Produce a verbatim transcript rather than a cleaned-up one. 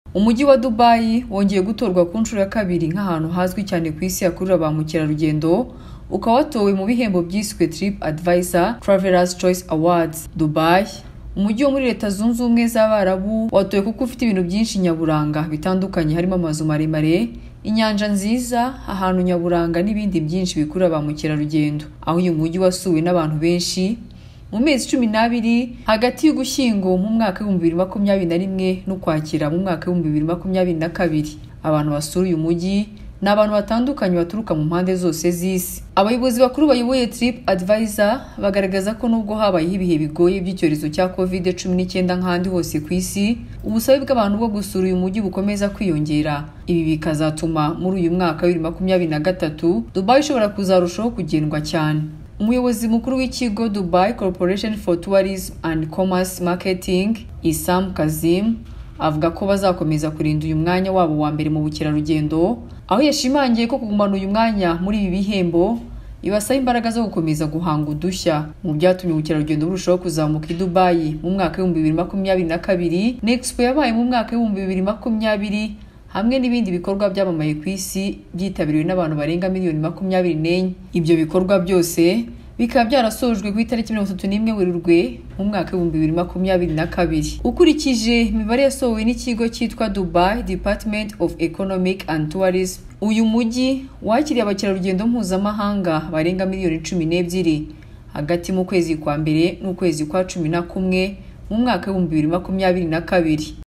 Umujyi wa Dubai wongeye gutorwa ku nshuro ya kabiri nk'ahantu hazwi cyane ku isi hakurura ba mukerarugendo, ukaba watowe mu bihembo byiswe Trip Advisor Travelers Choice Awards. Dubai, umujyi wo muri Leta Zunze Ubumwe z'Abarabu, watowe kuko ufite ibintu byinshi nyaburanga bitandukanye, harimo amazu maremare, inyanja nziza, ahantu nyaburanga n'ibindi byinshi bikurura ba mukerarugendo. Aho uyu mujyi wasuwe n'abantu benshi mu mezi cumi n'abiri hagati y'Ugushyingo mu mwaka w'ibihumbi bibiri makumyabiri na rimwe n'Ukwakira mu mwaka w'ibihumbi bibiri makumyabiri na kabiri. Abantu basura uyu mujyi ni abantu batandukanye baturuka mu mpande zose z'isi. Abayobozi bakuru bayoboye Trip Advisor bagaragaza ko nubwo habayeho ibihe bigoye by'icyorezo cya covid cumi n'icyenda nk'ahandi hose ku isi, ubusabe bw'abantu bwo gusura uyu mujyi bukomeza kwiyongera. Ibi bikazatuma muri uyu mwaka wa bibiri makumyabiri na gatatu Dubai ishobora kuzarushaho kugendwa cyane. Umuyobozi mukuru w'ikigo Dubai Corporation for Tourism and Commerce Marketing, Isam Kazim, avuga ko bazakomeza kurinda uyu mwanya wabo wa mbere mu bukerarugendo, aho yashimangiye ko kugumana uyu mwanya muri ibi bihembo ibasaba imbaraga zo gukomeza guhanga udushya. Mu byatumye ubukerarugendo burushaho kuzamuka i Dubai mu mwaka w'ibihumbi bibiri makumyabiri na kabiri, Expo yabaye mu mwaka w'ibihumbi bibiri makumyabiri, hamwe n'ibindi bikorwa byamamaye ku isi byitabiriwe n'abantu barenga miliyoni makumyabiri n'enye. Ibyo bikorwa byose bikaba byarasojwe ku itariki mirongo itatu n'imwe Werurwe mu mwaka w'ibihumbi bibiri makumyabiri na kabiri. Ukurikije imibare yasohowe n'ikigo cyitwa Dubai Department of Economic and Tourism, uyu mujyi wakiriye abakerarugendo mpuzamahanga barenga miliyoni cumi n'ebyiri hagati mu kwezi kwa mbere n'ukwezi kwa cumi na kumwe mu mwaka w'ibihumbi bibiri makumyabiri na kabiri.